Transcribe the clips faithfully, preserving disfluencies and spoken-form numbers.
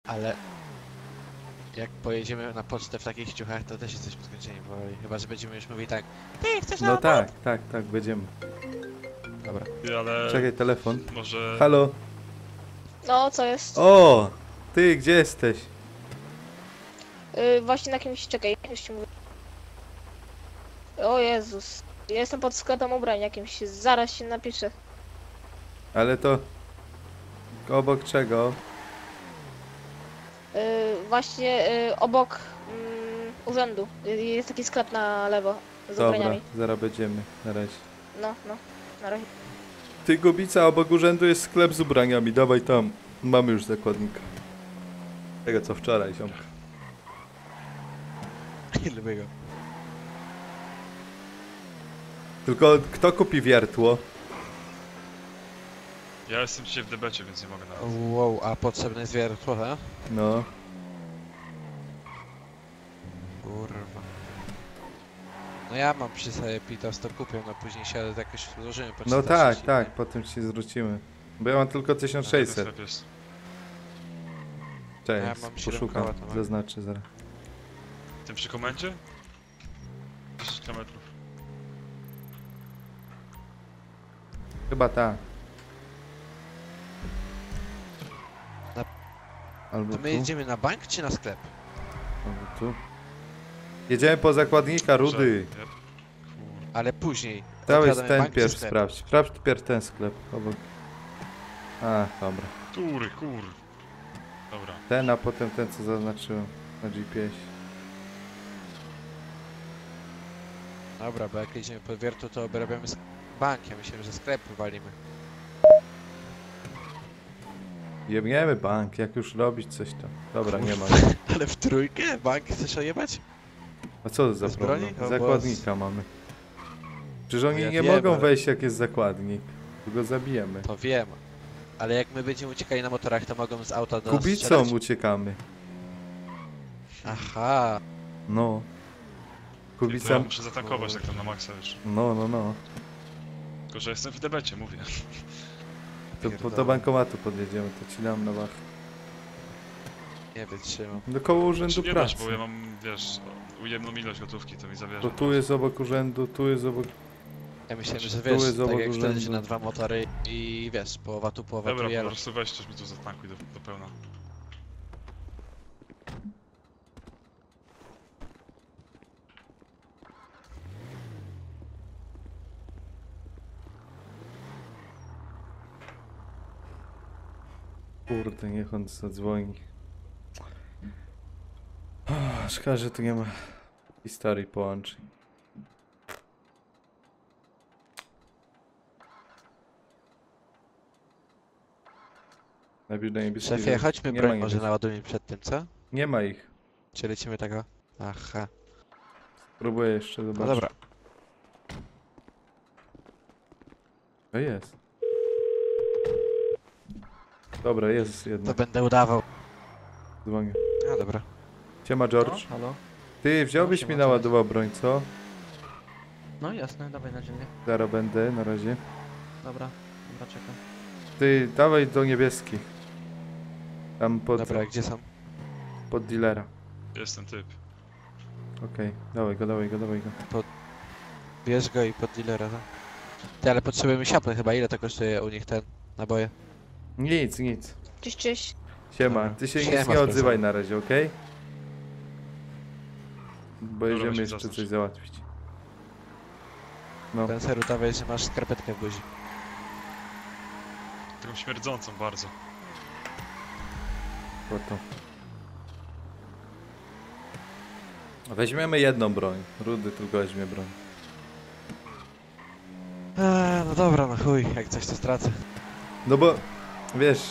Ale jak pojedziemy na pocztę w takich ciuchach, to też jesteśmy skończeni powoli. Chyba, że będziemy już mówić tak. Ty chcesz na No obóz? tak, tak, tak, będziemy. Dobra. Ty, ale... Czekaj, telefon. Może... Halo? No, co jest? O! Ty, gdzie jesteś? Yy, właśnie na jakimś... Czekaj, już ci mówię. O Jezus. Ja jestem pod sklepem ubrań jakimś. Zaraz się napiszę. Ale to... Obok czego? Yy, właśnie yy, obok mm, urzędu. Yy, jest taki sklep na lewo. Z Dobra, ubraniami. zaraz będziemy, na razie. No, no. Na razie. Ty, Gubica, obok urzędu jest sklep z ubraniami, dawaj tam. Mamy już zakładnika. Tego co wczoraj, ziom. Lubię go. Tylko kto kupi wiertło? Ja jestem dzisiaj w debecie, więc nie mogę nawet. Wow, a potrzebne jest wiertło, he? No. Kurwa. No ja mam przy sobie Pitos, to kupię, no później się jakoś złożymy po No czterdzieści, tak, nie? tak, potem ci zwrócimy. Bo ja mam tylko tysiąc sześćset. Sklep jest. Cześć, Ja mam siedem poszukam, koła, to mam. zaznaczę zaraz. Tym przy komendzie? dziesięć kilometrów. Chyba tak. Na- Albo To tu, my jedziemy na bank czy na sklep? albo tu. Jedziemy po zakładnika, Rudy. Że- ja- Kur... Ale później. Dałeś Odkładamy ten bank czy pierw sklep? sprawdź. Sprawdź pierw ten sklep obok. A, dobra. Tury, kur... Dobra. Ten, a potem ten co zaznaczyłem na G P S. Dobra, bo jak jedziemy po wiertu, to obrabiamy z bank. Ja myślałem, że sklep walimy. Jebniemy bank, jak już robić coś tam. Dobra, nie ma. Ale w trójkę? Bank chcesz ojebać? A co za Bez problem? broni? O, Zakładnika mamy. Przecież oni Ja nie wiem, mogą ale- wejść jak jest zakładnik. To go zabijemy. To wiem. Ale jak my będziemy uciekali na motorach, to mogą z auta do nas Kubicą strzelać? uciekamy. Aha. No. To ja Kubica... muszę zatankować tak tam na maksa już. No, no, no. Tylko, że jestem w debecie, mówię. To, po, do bankomatu podjedziemy, to ci dam na wach. Nie wytrzymam. Do koło urzędu Czy nie dasz, pracy. bo ja mam, wiesz, ujemną ilość gotówki, to mi zabierze. To tu jest obok urzędu, tu jest obok... Ja myślałem, że Tu wiesz, jest tak obok jak wtedy urzędu. się na dwa motory i wiesz, połowa tu, połowa Dobra, tu po jelo. prostu weź coś mi tu zatankuj do, do pełna. Kurde, niech on zadzwoni. Oh, szkoda, że tu nie ma historii połączeń. Najpierw do niebieskiego. Szefie, chodźmy Nie broń ma może niebieskiego. naładujmy przed tym, co? Nie ma ich. Czy lecimy tego? Aha. Próbuję jeszcze zobaczyć. No dobra. O, jest. Dobra, jest jedna. To będę udawał. Dzwonię. No dobra. Siema, George. No, halo? Ty, wziąłbyś No, mi siema, naładował broń, co? No jasne, dawaj na dziennie. Zaraz będę, na razie. Dobra, dobra, czekam. Ty, dawaj do niebieskich. Tam pod, Dobra, gdzie są? pod dealera. Jest ten typ. Okej, dawaj go, dawaj go, dawaj go. Bierz go i pod dealera, tak? Ty, ale potrzebujemy siapy chyba. Ile to kosztuje u nich ten naboje? Nic, nic. Cześć, cześć. Siema, Dobra. ty się Siema, nic nie odzywaj sprawdzam. na razie, okej? Bo Dobra, jedziemy weź jeszcze zaznacz. coś załatwić. No, Ten seru dawaj, że masz skarpetkę w buzi. Taką śmierdzącą bardzo. po to. Weźmiemy jedną broń. Rudy tylko weźmie broń. Eee, no dobra, no chuj, jak coś to stracę. No bo, wiesz...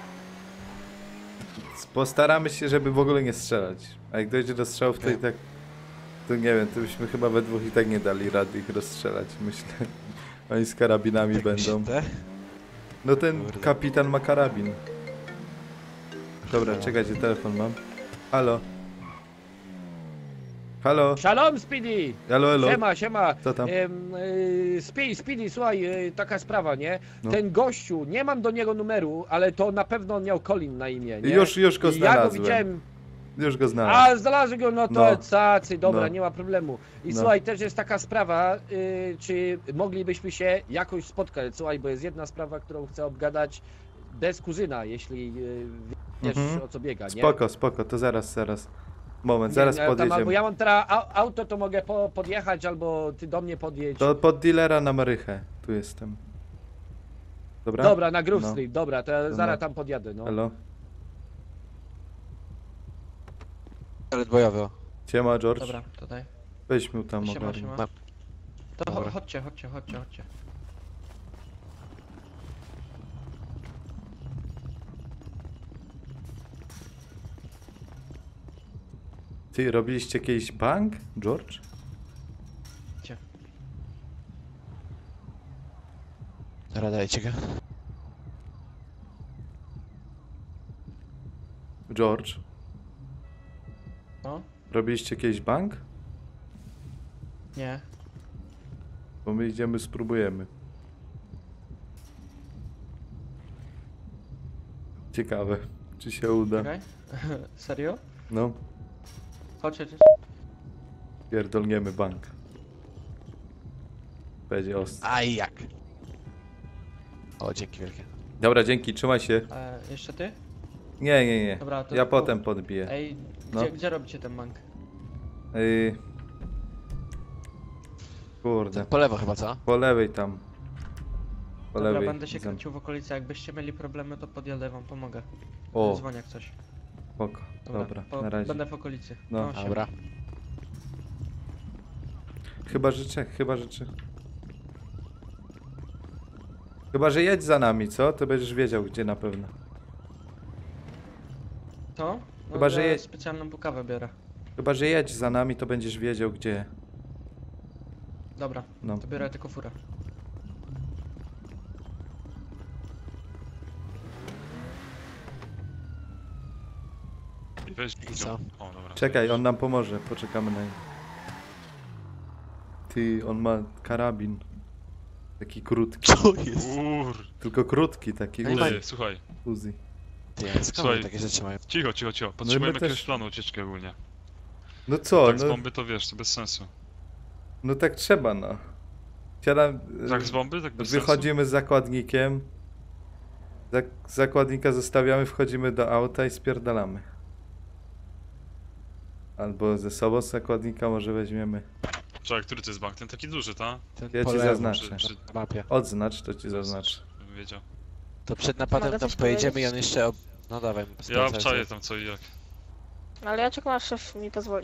Postaramy się, żeby w ogóle nie strzelać. A jak dojdzie do strzałów, to i Wiem. tak... To nie wiem, to byśmy chyba we dwóch i tak nie dali rady ich rozstrzelać, myślę. Oni z karabinami Tak będą. myślę. No ten Kurde. kapitan ma karabin. Dobra, No. czekajcie, telefon mam. Halo. Halo, Shalom, Speedy! halo, halo. Siema, siema. Co tam? Em, y, Speedy, Speedy, słuchaj, y, taka sprawa, nie? No. Ten gościu, nie mam do niego numeru, ale to na pewno on miał Colin na imię, nie? Już, już go I ja go znalazłem. widziałem. Już go znalazłem. A, znalazłem go, no to No. cacy, dobra, No. nie ma problemu. I No. słuchaj, też jest taka sprawa, y, czy moglibyśmy się jakoś spotkać, słuchaj, bo jest jedna sprawa, którą chcę obgadać bez kuzyna, jeśli y, wiesz, Mhm. o co biega, nie? Spoko, spoko, to zaraz, zaraz. Moment, Nie, zaraz no, tam, albo podjedziemy. ja mam teraz au- auto, to mogę po, podjechać, albo ty do mnie podjedź. To pod dealera na Marychę. Tu jestem. Dobra? Dobra, na Groove No. Street, dobra, to ja No. zaraz tam podjadę, no. Halo? Ale bojowy. o. Siema, George. Dobra, tutaj. Weźmy tam Siema, ogarnij. siema. Mam. To cho- Dobra. chodźcie, chodźcie, chodźcie, chodźcie. Ty, robiliście jakiś bank, George? Gdzie? Dobra, dajcie go. George, No? robiliście jakiś bank? Nie. Bo my idziemy, spróbujemy. Ciekawe, czy się uda. Czekaj. Serio? No, Chodźcie, chodźcie. pierdolniemy bank. Będzie ostro. Aj jak. O, dzięki wielkie. Dobra, dzięki, trzymaj się. E, jeszcze ty? Nie, nie, nie. Dobra, to... Ja to- potem podbiję. Ej, No. gdzie, gdzie robicie ten bank? Yy... Kurde, Po lewo chyba, co? po lewej tam. Po Dobra, lewej. będę się Zam- kręcił w okolicy, jakbyście mieli problemy, to podjadę wam, pomogę. O, Dzwonię jak coś. spoko. Dobra, po- na razie. Będę w okolicy. No. siema. Dobra. Chyba, że Czech, chyba, że Czech. Chyba, że jedź za nami, co? To będziesz wiedział, gdzie na pewno. To? No, Chyba, że ja je- specjalną pukawę biorę. Chyba, że jedź za nami, to będziesz wiedział, gdzie. Dobra, No. to biorę tylko furę. I weź I co? O, dobra. Czekaj, on nam pomoże, poczekamy na niego. Ty, on ma karabin. Taki krótki. Co jest? Ur, Tylko krótki, taki Ej, Uzi. ty, słuchaj, Uzi. Ty, ale skąd Słuchaj. oni takie rzeczy mają? cicho, cicho, cicho. Potrzebujemy też- jakiegoś planu ucieczki ogólnie. No co, Tak z no, bomby to wiesz, to bez sensu. no tak trzeba, no. Siadam, Tak z bomby, tak bez wychodzimy z zakładnikiem. Zak zakładnika zostawiamy, wchodzimy do auta i spierdalamy. Albo ze sobą z zakładnika może weźmiemy. sensu. Czekaj, który to jest bank? Ten taki duży, ta? Ten Ja po ci lewo, zaznaczę. przy- Na mapie. Odznacz, to ci zaznaczę. Bym wiedział. To przed napadem Mogę tam coś pojedziemy i powiedzieć? on jeszcze... Ob... No dawaj. Ja sprawdzaj, obczaję co- tam co i jak. Ale ja czekam aż szef mi pozwoli.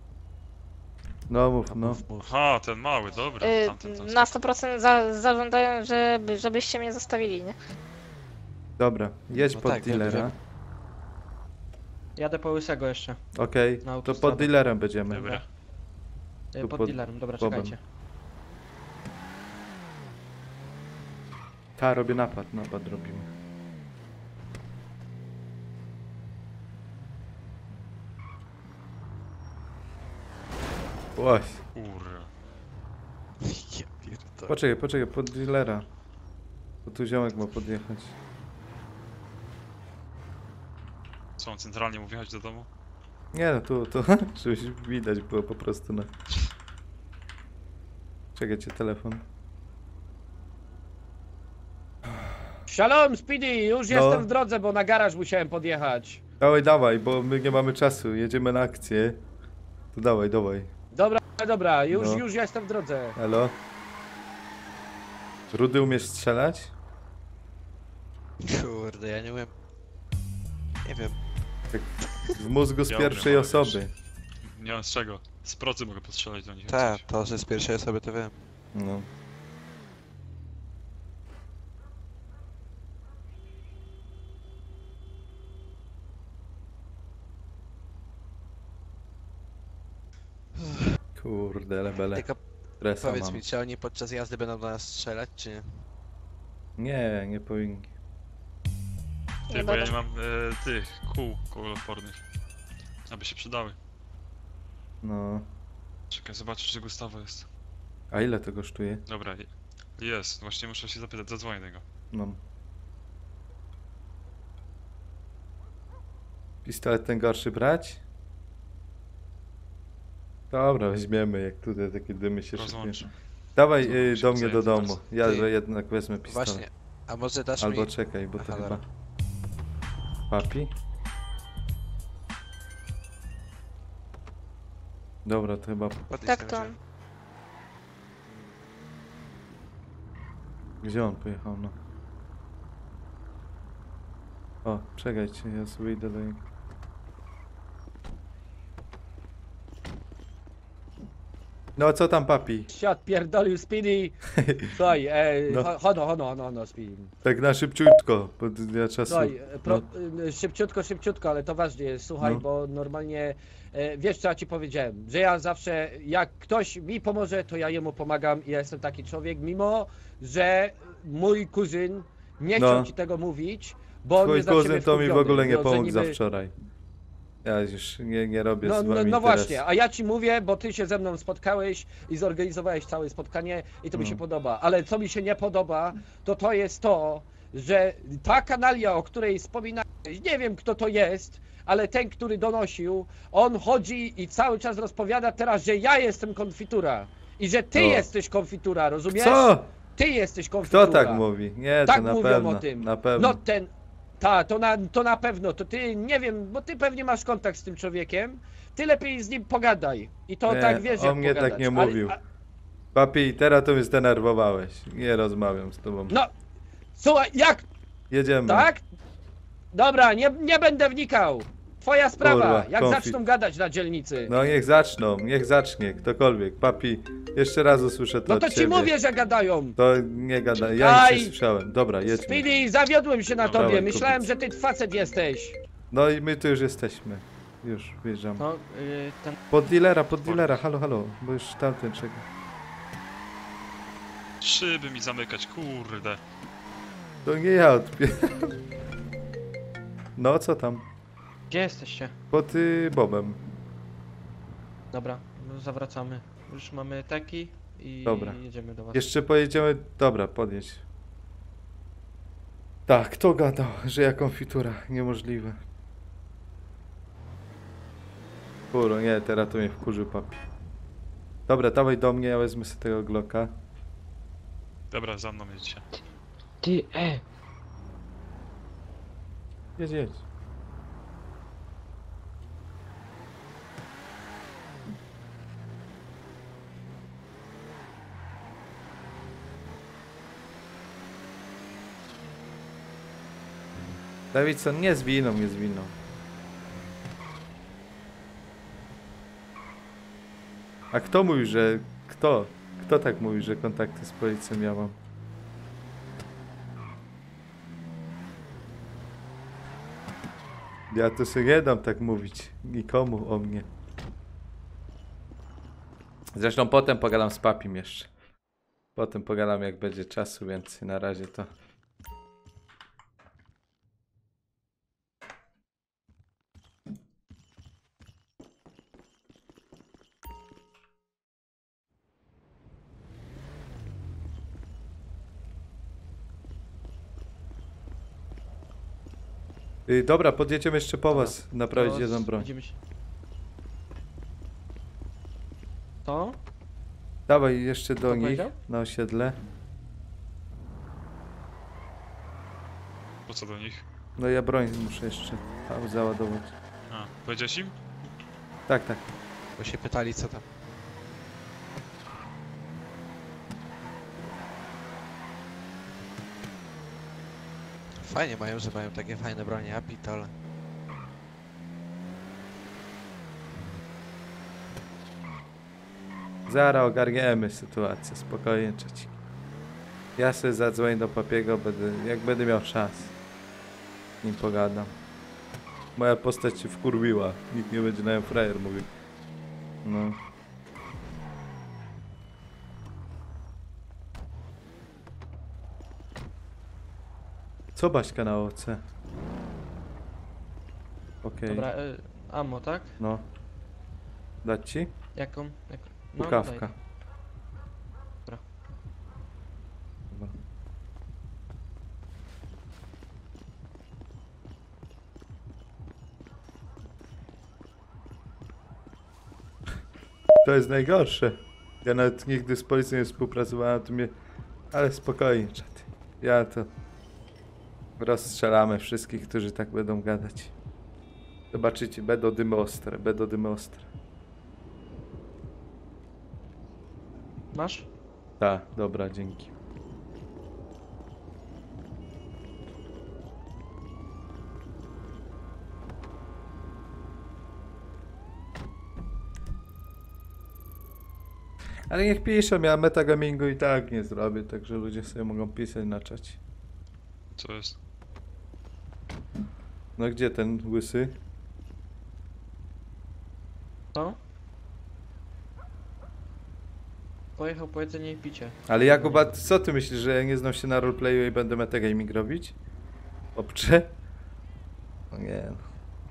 No mów, No, no. mów, mów. Aha, ten mały, dobra. Y, Tamten, tamten. na sto procent za, zażądają, żeby, żebyście mnie zostawili, nie? Dobra, jedź No pod tak, wiem, dealera. wiem. Jadę po łysego jeszcze. Okej, Na to autostradę. pod dealerem będziemy. Dobra. E, Tu Pod pod dealerem, dobra, Bobem. czekajcie. Ta, robię napad, napad robimy. Oj, Kurwa. Ja pierdolę. poczekaj, poczekaj, pod dealera. Bo tu ziomek ma podjechać. Co, on centralnie mógł wjechać do domu? Nie no, tu, tu, żebyś widać było po prostu na... Czekajcie, telefon. Shalom, Speedy, już No. jestem w drodze, bo na garaż musiałem podjechać. Dawaj, dawaj, bo my nie mamy czasu, jedziemy na akcję. To dawaj, dawaj. Dobra, dobra, już, No. już jestem w drodze. Halo? Rudy, umiesz strzelać? Kurde, ja nie umiem... Nie wiem. W mózgu z Ja pierwszej umiem, ale osoby. Nie mam z czego. Z procy mogę postrzelać do nich. jak Tak, coś. to, że z pierwszej osoby to wiem. No. Kurde, ale bele. Tylko Stresa powiedz mam. mi, czy oni podczas jazdy będą do nas strzelać, czy nie? Nie, nie powinni. Ty, Nie bo ja będą. nie mam e, tych kół kołoodpornych. Aby się przydały. No. Czekaj, zobaczysz, że Gustawo jest. A ile to kosztuje? Dobra, je- jest. Właśnie muszę się zapytać, zadzwonię do niego. No. Pistolet ten gorszy brać? Dobra, weźmiemy, jak tutaj takie dymy się szybkie. Rozłączę. Dawaj Co, y, się do mnie do zajęty domu. teraz? Ja Ty- jednak wezmę pistolet. Właśnie, a może dasz Albo mi... czekaj, bo to Aha, chyba... dobra. Papi? Dobra, to chyba... Podnieś Tak ten to. wziął. Gdzie on pojechał, no? O, czekajcie, ja sobie idę do niego. No, co tam, papi? Świat pierdolił Speedy. Słuchaj, e, No. ho- hono, hono, hono, hono, Speedy. Tak na szybciutko, bo ja czasu... Słuchaj, e, pro, no. e, szybciutko, szybciutko, ale to ważnie jest, słuchaj, No. bo normalnie, e, wiesz co ja ci powiedziałem, że ja zawsze, jak ktoś mi pomoże, to ja jemu pomagam i ja jestem taki człowiek, mimo, że mój kuzyn nie No. chciał ci tego mówić, bo on Twój jest na ciebie kuzyn to mi w wkupiony, ogóle nie no, że pomógł niby- za wczoraj. Ja już nie, nie robię No, z no, wami no teraz. właśnie, a ja ci mówię, bo ty się ze mną spotkałeś i zorganizowałeś całe spotkanie i to mi No. się podoba, ale co mi się nie podoba, to to jest to, że ta kanalia, o której wspominałeś, nie wiem kto to jest, ale ten, który donosił, on chodzi i cały czas rozpowiada teraz, że ja jestem konfitura i że ty O. jesteś konfitura, rozumiesz? Co? Ty jesteś konfitura. Kto tak mówi? Nie, Tak to na mówią pewno. o tym. Na pewno. No ten, ta, to na, to na pewno, to ty, nie wiem, bo ty pewnie masz kontakt z tym człowiekiem, ty lepiej z nim pogadaj. I to Nie, tak wiesz, on jak mnie tak pogadać. nie Ale- mówił. a- Papi, teraz to mnie zdenerwowałeś. Nie rozmawiam z tobą. No, słuchaj, jak, Jedziemy. tak? Dobra, nie, nie będę wnikał. Twoja sprawa, Kurwa, jak konfit. zaczną gadać na dzielnicy. No, No niech zaczną, niech zacznie, ktokolwiek. Papi, jeszcze raz usłyszę to no to od ci ciebie. mówię, że gadają. To nie gada, ja nic Aj. nie słyszałem. Dobra, jedźmy. Speedy, zawiodłem się na Dobra, tobie, dawaj, myślałem, kupiec. że ty facet jesteś. No i my tu już jesteśmy. Już wjeżdżam. No, y, ten... Pod dealera, pod dealera, halo, halo, bo już tamten czeka. Szyby mi zamykać, kurde. To nie ja odpieram. No, co tam? Gdzie jesteście? Pod y, Bobem. Dobra, no zawracamy. Już mamy teki i Dobra. jedziemy do was. Jeszcze pojedziemy... Dobra, podjedź. Tak, kto gadał, że ja konfitura? Niemożliwe. Kuro, nie, teraz to mnie wkurzył papi. Dobra, dawaj do mnie, ja wezmę sobie tego Glocka. Dobra, za mną jedźcie. Ty, e! Jedź, jedź. Davidson, nie zwiną, nie zwiną. A kto mówi, że... Kto? Kto tak mówi, że kontakty z policją ja mam? Ja to sobie nie dam tak mówić nikomu o mnie. Zresztą potem pogadam z papim jeszcze. Potem pogadam jak będzie czasu, więc na razie to... Y, dobra, podjedziemy jeszcze po Dobra. was, naprawić To jedną broń. Będziemy się... To? Dawaj jeszcze do Co nich, powiedział? na osiedle. Po co do nich? No ja broń muszę jeszcze tam załadować. A, powiedziałeś im? Tak, tak. Bo się pytali co tam. Fajnie mają, że mają takie fajne bronie, a pitole. Zaraz ogarniemy sytuację, spokojnie, trzeci. Ja sobie zadzwonię do papiego, będę, jak będę miał czas. Z nim pogadam. Moja postać się wkurwiła, nikt nie będzie na nią frajer mówił. No. Co Baśka na oce? Okej, Dobra, y, ammo, tak? no. Dać ci? Jaką? Jak... No, Pukawka. daj. Dobra. Dobra. To jest najgorsze. Ja nawet nigdy z policją nie współpracowałem, to mnie... Ale spokojnie, czat. Ja to... Rozstrzelamy wszystkich, którzy tak będą gadać. Zobaczycie, będą dymy ostre, będą dymy ostre. Masz? Tak, dobra, dzięki. Ale niech piszą, ja metagamingu i tak nie zrobię, także ludzie sobie mogą pisać na czacie. Co jest? No gdzie ten łysy? Co? Pojechał po jedzenie i picie. Ale Jakuba, co ty myślisz, że ja nie znam się na roleplayu i będę metagaming robić? Obcze? No nie no.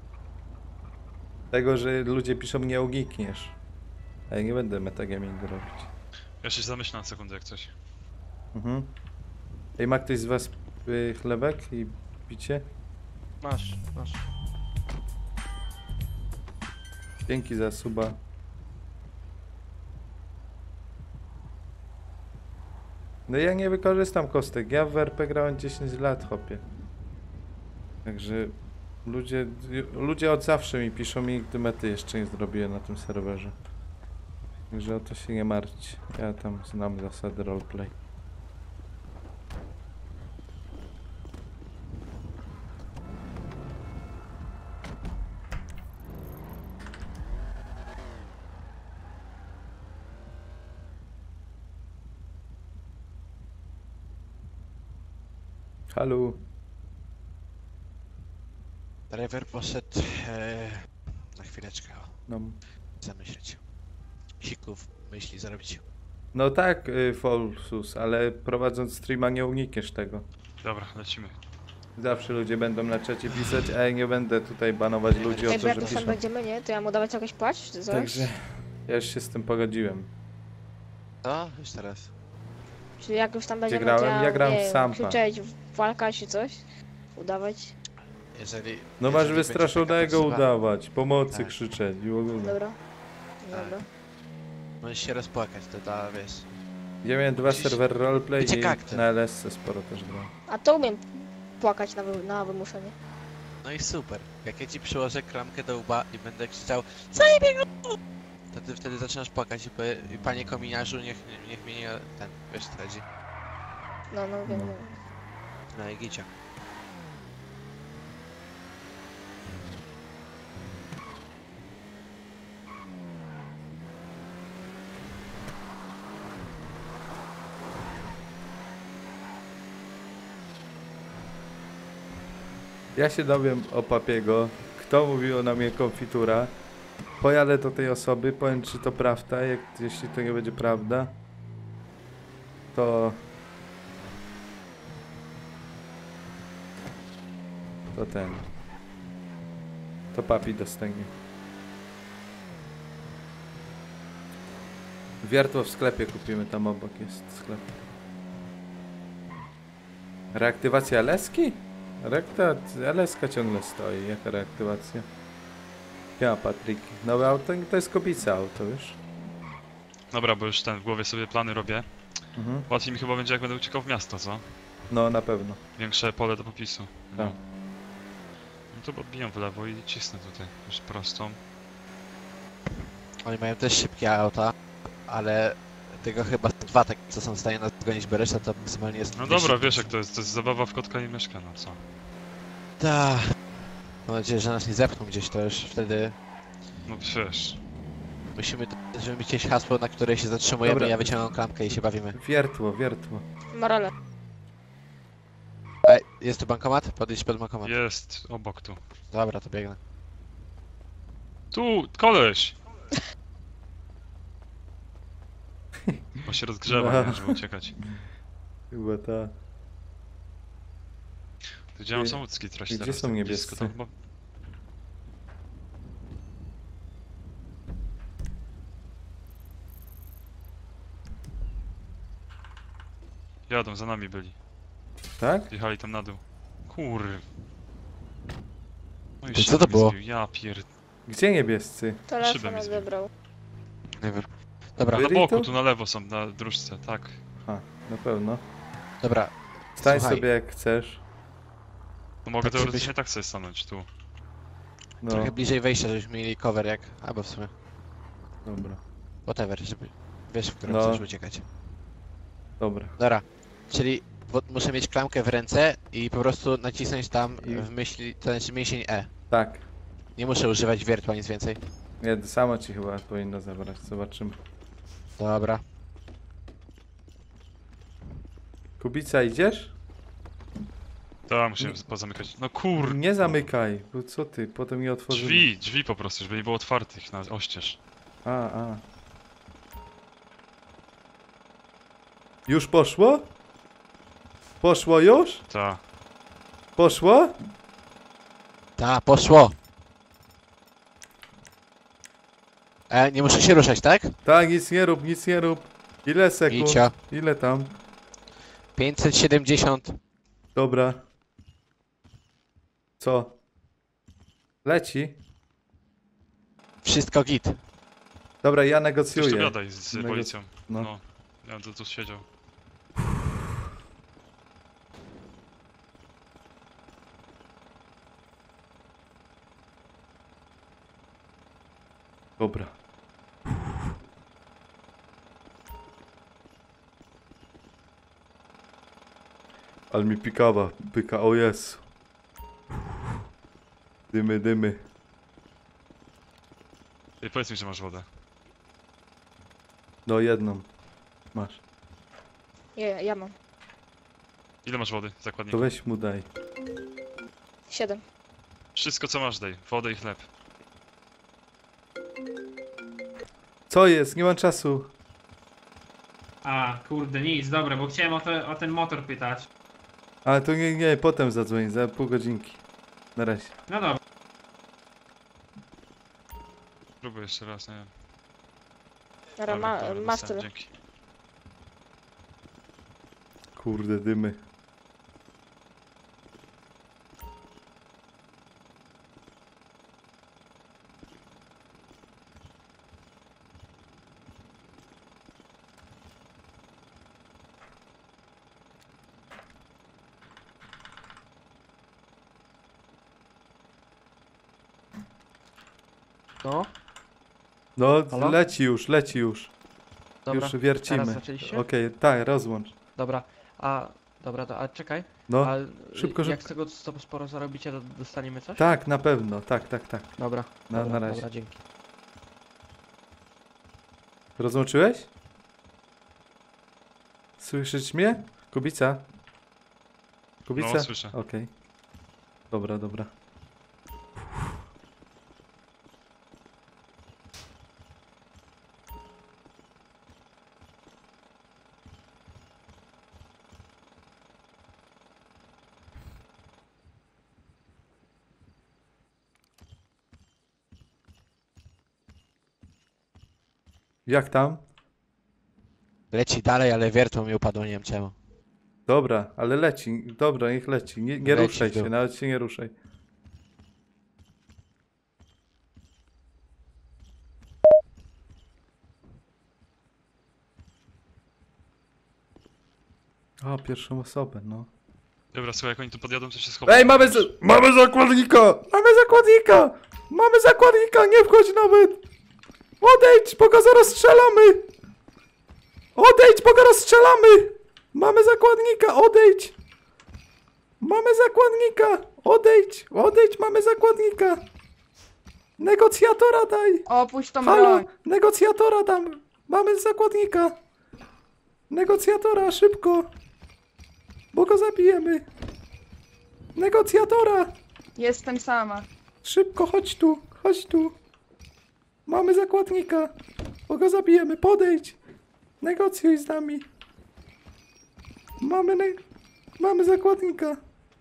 Tego, że ludzie piszą nie ugikniesz. A ja nie będę metagamingu robić. Ja się zamyślę na sekundę jak coś. Mhm. Ej, ma ktoś z was y, chlebek i picie? Masz, masz. Dzięki za suba. No ja nie wykorzystam kostek. Ja w R P grałem dziesięć lat, chłopie. Także ludzie, ludzie od zawsze mi piszą i nigdy mety jeszcze nie zrobiłem na tym serwerze. Także o to się nie martwcie. Ja tam znam zasady roleplay. Halo. Driver poszedł e, na chwileczkę, o, No, zamyśleć. Sików myśli zarobić. no tak, y, Folsus, ale prowadząc streama nie unikniesz tego. Dobra, lecimy. Zawsze ludzie będą na czacie pisać, a ja nie będę tutaj banować ludzi o Ej, to, bo jak że to sam piszą. będziemy, nie? To ja mu dawać jakąś płać, czy coś? Także ja już się z tym pogodziłem. No, już teraz. Czy jak już tam będziemy, grałem? to ja, Ja grałem nie w wiem, Sampa. krzyczeć, walkać czy coś? Udawać? Jeżeli... No masz jeżeli będzie wystraszonego taka potrzeba, udawać, pomocy Tak. krzyczeć i w ogóle. Dobra. Tak. Dobra. Możesz się rozpłakać, to da, wiesz. Ja miałem dwa Musisz- serwery roleplay Wiecie i kakty. na L S C sporo też grałem. A to umiem płakać na, wy, na wymuszenie. No i super. Jak ja ci przyłożę klamkę do łba i będę krzyczał zajebie go! To ty wtedy zaczynasz płakać i powie, i panie kominiarzu, niech, niech mnie nie... ten, wiesz co chodzi. No, no, wiem. No. wiem. No i gicia. Ja się dowiem o Papiego, kto mówił na mnie konfitura. Pojadę do tej osoby, powiem czy to prawda, jak, jeśli to nie będzie prawda, to... To ten... To Papi dostanie. Wiertło w sklepie kupimy, tam obok jest sklep. Reaktywacja leski? Reaktywacja, Aleska ciągle stoi, jaka reaktywacja? Ja, Patryk, nowe auto to jest kobice auto, wiesz? Dobra, bo już ten w głowie sobie plany robię. Mhm. Łatwiej mi chyba będzie jak będę uciekał w miasto, co? No, na pewno. Większe pole do popisu. No. Tak. No to odbijam w lewo i cisnę tutaj, już prostą. Oni mają też szybkie auta, ale tylko chyba dwa takie, co są w stanie nas zgonić, bo reszta to maksymalnie jest... No dwieście. dobra, wiesz jak to jest, to jest zabawa w kotka i myszka, no co? Ta. Mam nadzieję, że nas nie zepchną gdzieś, to już wtedy No wiesz. musimy, żeby mieć jakieś hasło, na które się zatrzymujemy, Dobra. ja wyciągam klamkę i się bawimy. Wiertło, wiertło. Morale. Ej, jest tu bankomat? Podejść pod bankomat. Jest, obok tu. Dobra, to biegnę. Tu, koleś! Bo się rozgrzewa, No. nie, żeby uciekać. Chyba ta. Tu działam Gdzie- samochód skitrać gdzie teraz. są tak niebiescy? blisko, to chyba- Jadą, za nami byli. Tak? Jechali tam na dół. Kur... No i To co szybko to mnie było? zbił. Ja pierd... Gdzie niebiescy? Szybę Telefon mi zbił. odebrał. Nie wiem. Dobra, Na Byli boku, tu? tu na lewo są, na dróżce, tak. Ha, na pewno. dobra. Stań Słuchaj. sobie jak chcesz. To mogę Tak, teoretycznie żebyś- tak sobie stanąć tu. No, Trochę bliżej wejścia, żebyśmy mieli cover jak... Albo w sumie. dobra. Whatever, żeby... Wiesz, w którą No. chcesz uciekać. Dobra. Dobra. Czyli bo muszę mieć klamkę w ręce i po prostu nacisnąć tam I- w myśli... To znaczy mięsień E. Tak. Nie muszę używać wiertła, nic więcej. Nie, to samo ci chyba powinno zabrać. Zobaczymy. Dobra. Kubica, idziesz? Tak, musiałem pozamykać. No kur... Nie zamykaj, bo co ty? Potem nie otworzymy. Drzwi, drzwi po prostu, żeby nie było otwartych na oścież. A, a. Już poszło? Poszło już? Ta. Poszło? Ta, poszło! E, nie muszę się ruszać, tak? Tak, nic nie rób, nic nie rób. Ile sekund? Icia. Ile tam? pięćset siedemdziesiąt. Dobra. Co? Leci? Wszystko git. Dobra, ja Coś tu negocjuję. gadaj z Nego- policją. no. No. Ja bym tu, tu siedział. Dobra. Ale mi pikawa, pyka, o Jezu. Dymy, dymy. Ej, powiedz mi, że masz wodę. No jedną. Masz. Ja, ja mam. Ile masz wody, To zakładniku? weź mu daj. Siedem. Wszystko co masz daj, wodę i chleb. Co jest? Nie mam czasu. A, kurde, nic, dobra, bo chciałem o, te, o ten motor pytać. Ale to nie, nie, potem zadzwonię, za pół godzinki. Na razie. No dobra. Próbuję jeszcze raz, nie wiem. Dobra, ma, dobra, masz dostałem, tyle. dzięki. Kurde, dymy. No, No, Halo? leci już, leci już. dobra. Już Teraz wiercimy. zaczęliście? Okej, tak, rozłącz. Dobra, a... Dobra, to, a czekaj. No, a szybko, jak szybko. z tego co sporo zarobicie, to dostaniemy coś? tak, na pewno, tak, tak, tak. Dobra, Na- dobra, na razie. dobra, dzięki. Rozłączyłeś? Słyszysz mnie? Kubica? Kubica? No, słyszę. Okej. Dobra, dobra. Jak tam? Leci dalej, ale wiertło mi upadło, nie wiem czemu. Dobra, ale leci. Dobra, niech leci. Nie, nie Leci ruszaj tu. się, nawet się nie ruszaj. O, pierwszą osobę, no. Dobra, słuchaj, jak oni tu podjadą, to się schowam. Ej, mamy, za mamy zakładnika! Mamy zakładnika! Mamy zakładnika, nie wchodź nawet! Odejdź, bo go zaraz strzelamy! Odejdź, bo go rozstrzelamy! Mamy zakładnika, odejdź! Mamy zakładnika! Odejdź, odejdź, mamy zakładnika! Negocjatora daj! Opuść tą Halo, broń. negocjatora dam! Mamy zakładnika! Negocjatora, szybko! Bo go zabijemy! Negocjatora! Jestem sama. Szybko, chodź tu, chodź tu! Mamy zakładnika! Bo go zabijemy, podejdź! Negocjuj z nami! Mamy ne... Mamy zakładnika!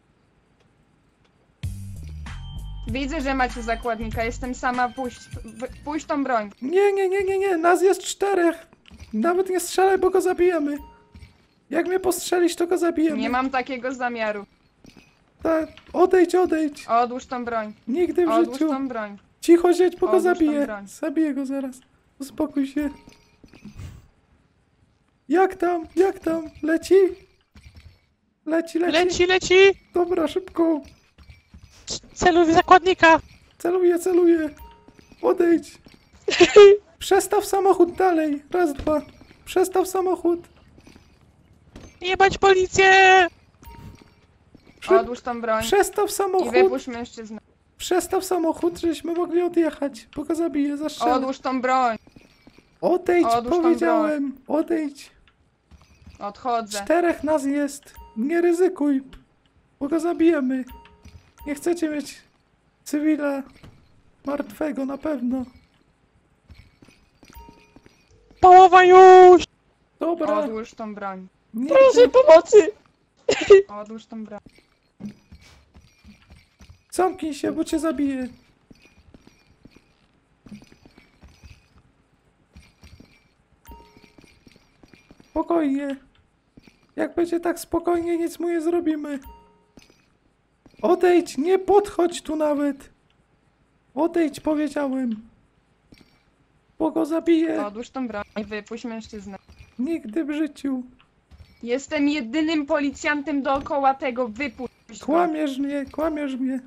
Widzę, że macie zakładnika. Jestem sama. Puść, w- puść tą broń. Nie, nie, nie, nie, nie, nas jest czterech! Nawet nie strzelaj, bo go zabijemy! Jak mnie postrzelisz, to go zabijemy. Nie mam takiego zamiaru. Tak, odejdź, odejdź. Odłóż tą broń. Nigdy w Odłóż życiu. tą broń. Cicho siedź, bo go Odłóż tą zabiję. broń. Zabiję go zaraz. Uspokój się. Jak tam? Jak tam? Leci? Leci, leci. Leci, leci! Dobra, szybko. Celuj w zakładnika! Celuję, celuję. Odejdź. Przestaw samochód dalej. Raz, dwa. Przestaw samochód. Jebać policję! Prze- Odłóż tą broń. Przestaw I samochód. wypuść mężczyznę. Przestaw samochód, żeśmy mogli odjechać. Bo go zabiję, zastrzelę. Odłóż tą broń. Odejdź, Odłóż tą powiedziałem. Odejdź. Odchodzę. Czterech nas jest. Nie ryzykuj. Bo go zabijemy. Nie chcecie mieć cywila martwego na pewno. Połowa już! Dobra. Odłóż tą broń. Nie Proszę pomocy! Odłóż tą broń. Zamknij się, bo cię zabiję. Spokojnie. Jak będzie tak spokojnie, nic mu nie zrobimy. Odejdź, nie podchodź tu nawet. Odejdź, powiedziałem. Bo go zabiję. Odłóż tą broń i wypuść mężczyznę. Nigdy w życiu. Jestem jedynym policjantem dookoła tego. Wypuść go. Kłamiesz mnie, kłamiesz mnie.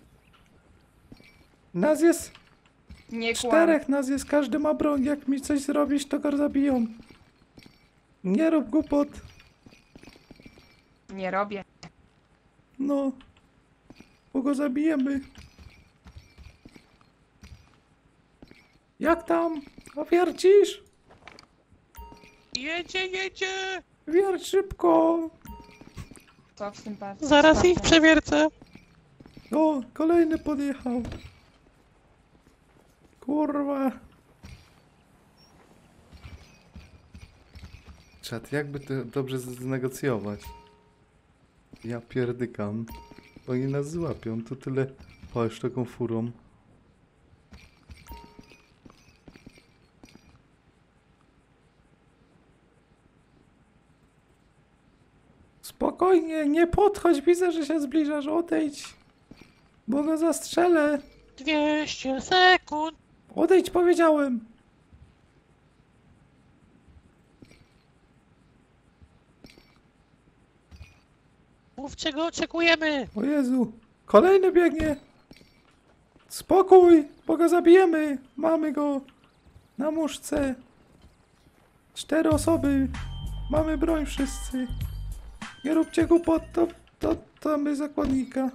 Nas jest Nie kłam. czterech, nas jest, każdy ma broń. Jak mi coś zrobisz, to go zabiją. Nie rób głupot. Nie robię. No. Bo go zabijemy. Jak tam? A wiercisz? Jedzie, jedzie! Wierć szybko. Co w tym bardzo? Zaraz ich przewiercę! O, kolejny podjechał. Kurwa. Czad, jakby to dobrze znegocjować? Ja pierdykam. Oni nas złapią, to tyle. Patrz taką furą. Spokojnie, nie podchodź, widzę, że się zbliżasz, odejdź. Bo go zastrzelę. dwieście sekund! Odejdź, powiedziałem. Mów czego oczekujemy! O Jezu, kolejny biegnie. Spokój, bo go zabijemy. Mamy go na muszce. Cztery osoby. Mamy broń wszyscy. Nie róbcie głupot, to, to, to my zakładnika.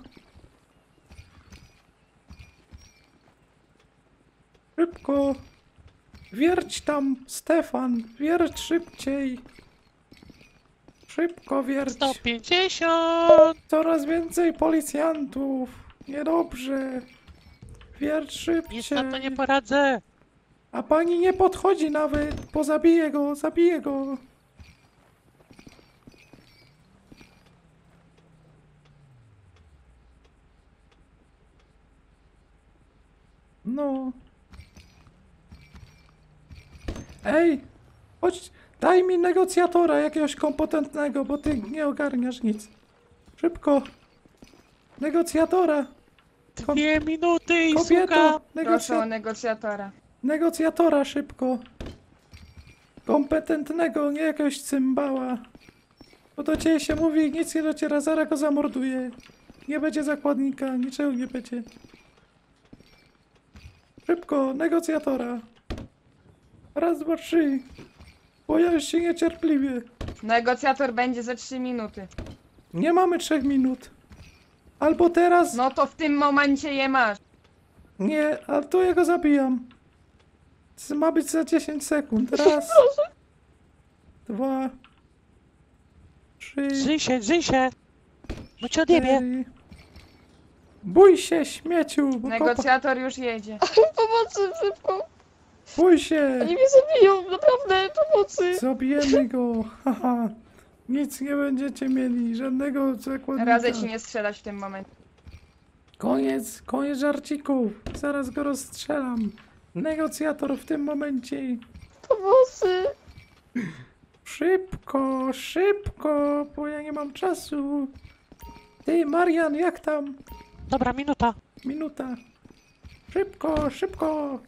Szybko. Wierć tam, Stefan. Wierć szybciej. Szybko wierć. sto pięćdziesiąt! Coraz więcej policjantów. Niedobrze. Wierć Nic szybciej. na to nie poradzę! A pani nie podchodzi nawet, bo zabiję go, zabiję go. No. Ej, chodź, daj mi negocjatora jakiegoś kompetentnego, bo ty nie ogarniasz nic. Szybko. Negocjatora. Kom- Dwie minuty i Kobieto, suka! Proszę negocjatora. o negocjatora. Negocjatora szybko. Kompetentnego, nie jakiegoś cymbała. Bo do ciebie się mówi, nic nie dociera, zaraz go zamorduje. Nie będzie zakładnika, niczego nie będzie. Szybko, negocjatora. Raz, dwa, trzy. Bo ja już się niecierpliwie. Negocjator będzie za trzy minuty. Nie mamy trzech minut. Albo teraz. No to w tym momencie je masz. Nie, ale to ja go zabijam. To ma być za dziesięć sekund. Raz. Dwa. Trzy. Drzyj się, drzyj się! Bo cię odjebie! cztery. Bój się, śmieciu! Bo kopa... Negocjator już jedzie. Pomocy, szybko! Bój się! Oni mnie zabiją, naprawdę, pomocy! Zabijemy go! Haha! Nic nie będziecie mieli, żadnego zakładnika. Radzę ci nie strzelać w tym momencie. Koniec, koniec żarcików! Zaraz go rozstrzelam! Negocjator w tym momencie! Pomocy! Szybko, szybko, bo ja nie mam czasu. Ty, Marian, jak tam? Dobra, minuta. Minuta. Szybko, szybko.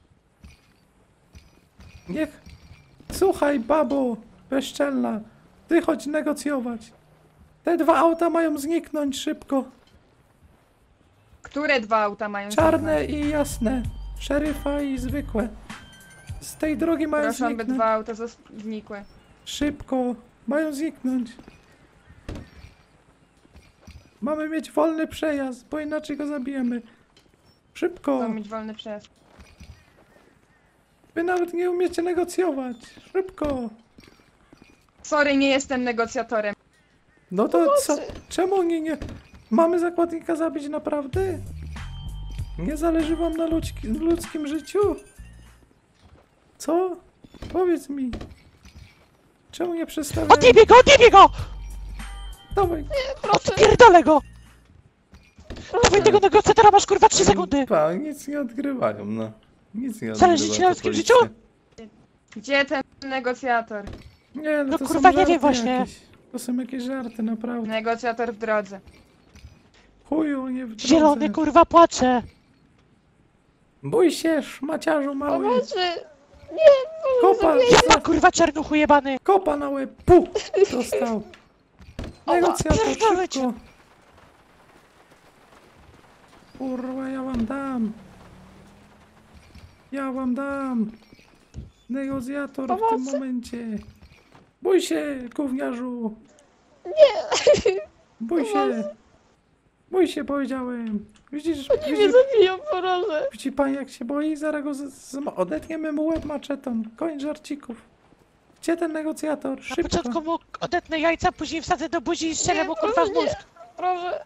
Niech... Słuchaj, babo, bezczelna. Ty chodź negocjować. Te dwa auta mają zniknąć szybko. Które dwa auta mają Czarne zniknąć? i jasne. Szeryfa i zwykłe. Z tej drogi mają Proszę, aby zniknąć. dwa auta zos- znikły. Szybko. Mają zniknąć. Mamy mieć wolny przejazd, bo inaczej go zabijemy. Szybko. Chcą mieć wolny przejazd. Wy nawet nie umiecie negocjować. Szybko. Sorry, nie jestem negocjatorem. No to co? Czemu nie, nie... Mamy zakładnika zabić naprawdę? Nie zależy wam na ludzki, ludzkim życiu? Co? Powiedz mi. Czemu nie przestawiasz? Odjebie go, odjebie go! Dawaj. Odpierdolę go! Dawaj tego negocjatora, masz kurwa trzy sekundy! Pa, nic nie odgrywają, no. Nic nie Zależy odgrywa ci na to ludzkim policja. życiu? Gdzie ten negocjator? Nie, no, No to kurwa, są nie wiem żarty właśnie. jakieś. To są jakieś żarty, naprawdę. Negocjator w drodze. Chuju, nie w drodze. Zielony kurwa płacze! Bój się, szmaciarzu mały. Pomocy! Kopa, Jeba kurwa czarnuchu jebany! kopa na łeb. Pu! Dostał. Negocjator, pierdolę cię. szybko. Kurwa, ja wam dam. Ja wam dam. Negocjator w tym Pomocy. momencie. Bój się, gówniarzu. Nie. Bój się. Bój się, powiedziałem. Widzisz, Oni mnie widzi, zabiją, proszę! widzi pan jak się boi? Zaraz go z, z, odetniemy mu łeb maczetą. Koń żarcików. Gdzie ten negocjator? Na Szybko. początku mu odetnę jajca, później wsadzę do buzi i strzelę mu kurwa w mózg! Proszę!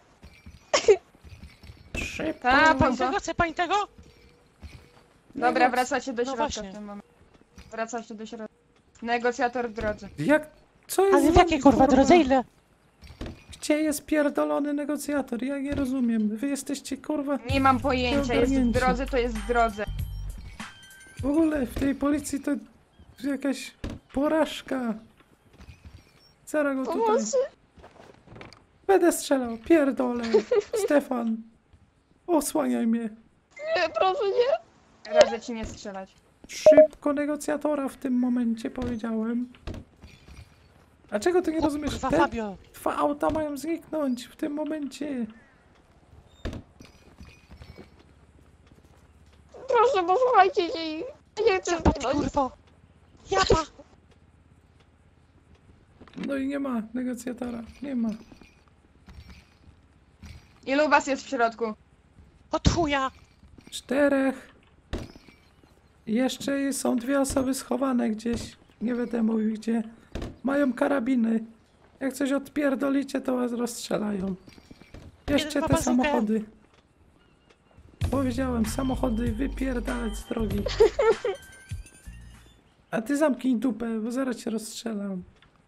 Szybko. Ta, Pani pan tego? Chce pani tego? Dobra, Negoc- wracacie do No środka właśnie. w tym momencie. Wracacie do środka. Negocjator w drodze. Jak? Co jest Ale z w jakiej wami, kurwa drodze ile? Gdzie jest pierdolony negocjator? Ja nie rozumiem. Wy jesteście kurwa... Nie mam pojęcia, jest w Ogarnięci. drodze, to jest w drodze. W ogóle w tej policji to jakaś porażka. Zaraz go tutaj... Pomocy! Będę strzelał, pierdolę. Stefan. Osłaniaj mnie. Nie, proszę, nie! Radzę ci nie strzelać. Szybko negocjatora w tym momencie powiedziałem. A czego ty nie O, rozumiesz? kurwa Te Fabio! dwa auta mają zniknąć w tym momencie. Proszę, posłuchajcie się ich! Nie chcę Japa ty zginąć! kurwo! Japa! No i nie ma negocjatora. Nie ma. Ilu was jest w środku? Od chuja! Czterech. Jeszcze są dwie osoby schowane gdzieś. Nie będę mówił gdzie. Mają karabiny. Jak coś odpierdolicie, to was rozstrzelają. Jeszcze Jeden ma te bazookę. samochody. Powiedziałem, samochody wypierdalać z drogi. A ty zamknij dupę, bo zaraz cię rozstrzelam.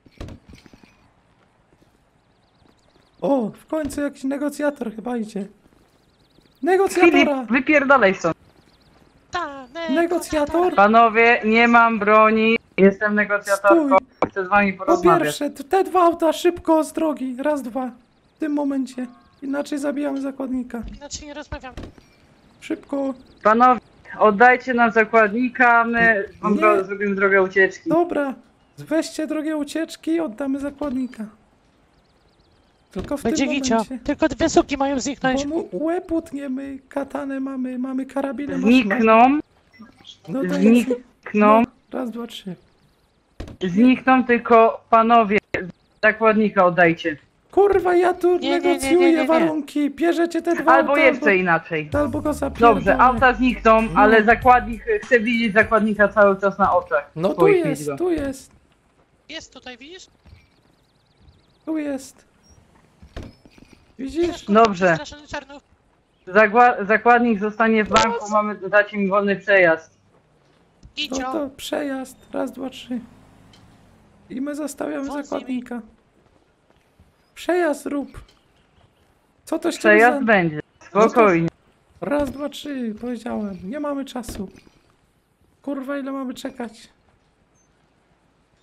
O, w końcu jakiś negocjator chyba idzie. Negocjatora! Wypierdalaj stąd. Ta, Negocjator? Panowie, nie mam broni. Jestem Stój! negocjatorką. Chcę z wami Po porozmawiać. pierwsze, t- te dwa auta szybko z drogi. Raz, dwa. W tym momencie. Inaczej zabijamy zakładnika. Inaczej nie rozmawiam. Szybko. Panowie, oddajcie nam zakładnika, my wam Nie. dro- zrobimy drogę ucieczki. Dobra. Weźcie drogie ucieczki i oddamy zakładnika. Tylko w Będzie tym gicio. momencie. Tylko dwie suki mają zniknąć. Bo mu łeb utniemy, katanę mamy, mamy karabinę. masz- Znikną, No to jest... znikną, No, raz, dwa, trzy. znikną, tylko panowie, zakładnika oddajcie. Kurwa, ja tu Nie, nie, nie, nie, negocjuję nie, nie. warunki. Bierzecie te dwa Albo auta, jeszcze inaczej. albo, albo go zapierdolę. Dobrze, auta znikną, No. ale zakładnik, chcę widzieć zakładnika cały czas na oczach. No tu Swoich jest, mieć go. tu jest, Jest tutaj, widzisz? tu jest. Widzisz? Widzisz, kurwa, Dobrze. przestraszony czarnuch. Zagła- zakładnik zostanie w banku, mamy dać im wolny przejazd. No Icio. to przejazd. Raz, dwa, trzy. I my zostawiamy Wąs zakładnika. Przejazd rób. Co to się Przejazd za... będzie, spokojnie. Raz, dwa, trzy, powiedziałem. Nie mamy czasu. Kurwa, ile mamy czekać?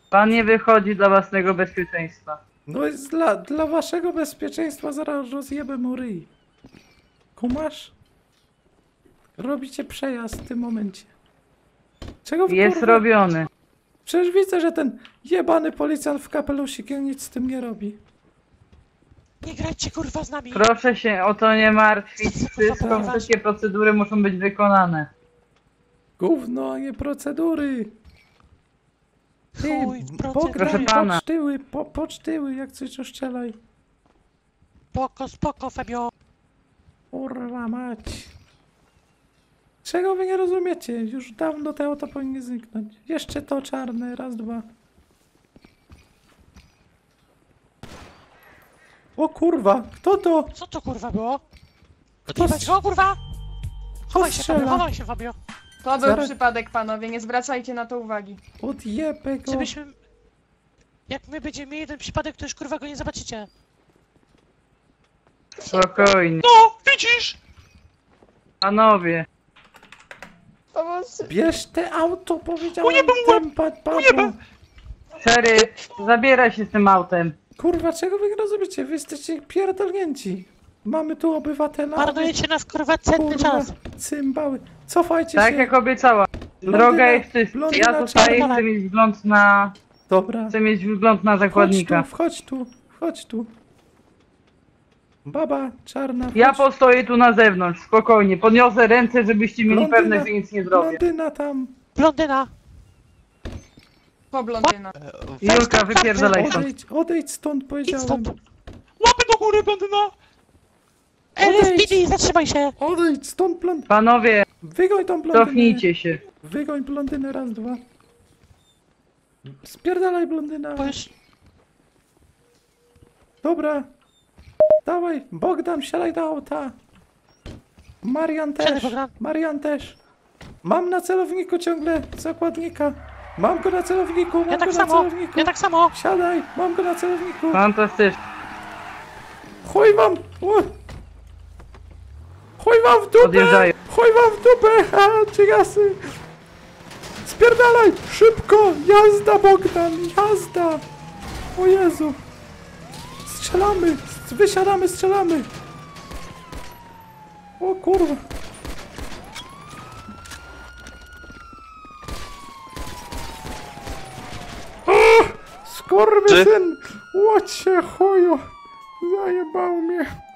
Pan nie wychodzi dla własnego bezpieczeństwa. No jest dla, dla waszego bezpieczeństwa zaraz rozjebę mu ryj. Kumasz? Robicie przejazd w tym momencie. Czego wy, Jest kurwa? robiony. Przecież widzę, że ten jebany policjant w kapelusiku nic z tym nie robi. Nie grajcie kurwa z nami! Proszę się o to nie martwić. Wszystko, wszystkie procedury muszą być wykonane. Gówno, a nie procedury. Ty, Chuj w po, procedury. Proszę pana. pocztyły, po, pocztyły, jak coś oszczelaj. Spoko, spoko, Fabio! Kurwa mać. Czego wy nie rozumiecie? Już dawno te auto powinny zniknąć. Jeszcze to czarne, raz, dwa. O kurwa, kto to? Co to kurwa było? Kto Odjebać go kurwa! Chowaj się, Fabio, strzela? chowaj się, Fabio! To był Zaraz- przypadek, panowie, nie zwracajcie na to uwagi. Odjebę go. Żebyśmy... Jak my będziemy mieli jeden przypadek, to już kurwa go nie zobaczycie. Spokojnie. No, widzisz? Panowie, Pomocy. Bierz te auto, powiedziałem ten pan Pablo. Sherry, zabieraj się z tym autem. Kurwa, czego wy nie rozumiecie? Wy jesteście pierdolnięci. Mamy tu obywatela. Marnujecie nas kurwa cenny Kurwa, czas. cymbały. Cofajcie Tak się. jak obiecała. Droga jest czysta. blondyna, Ja tutaj czarna. chcę mieć wgląd na... Dobra. Chcę mieć wgląd na Chodź zakładnika. tu, wchodź tu, wchodź tu. Baba czarna. Ja wchodź. postoję tu na zewnątrz, spokojnie. Podniosę ręce, żebyście mieli Blondyna, pewność, że nic nie zrobię. Blondyna tam. Blondyna! Po blondyna. Julka, wypierdalaj stąd. Odejdź, odejdź stąd, Idź powiedziałem. stąd! Łapy do góry, blondyna! L S P D, zatrzymaj się! Odejdź stąd, blond. Panowie, Wygoń tą blondynę. cofnijcie się. Wygoń blondynę, raz, dwa. Spierdalaj blondyna. Bo już... Dobra. Dawaj, Bogdan, siadaj do auta. Marian Siadaj, też. Bogdan. Marian też. Mam na celowniku ciągle zakładnika. Mam go na celowniku, mam Ja go tak na samo, celowniku. ja tak samo! Siadaj, mam go na celowniku. Fantastycznie. Chuj wam! O! Chuj wam w dupę! Odjeżdżają. Chuj wam w dupę! Ha, czygasy! Spierdalaj! Szybko! Jazda, Bogdan! Jazda! O Jezu! Strzelamy! Wysiadamy, strzelamy! O kurwa! O! Skurwysyn! Łocie chuju! Zajebał mnie!